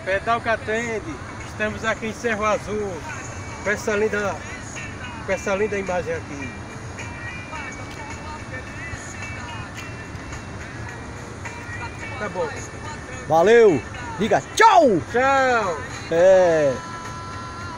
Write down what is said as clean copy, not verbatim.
Pedal que atende. Estamos aqui em Cerro Azul. Com essa linda imagem aqui. Tá bom. Valeu! Diga tchau! Tchau! É.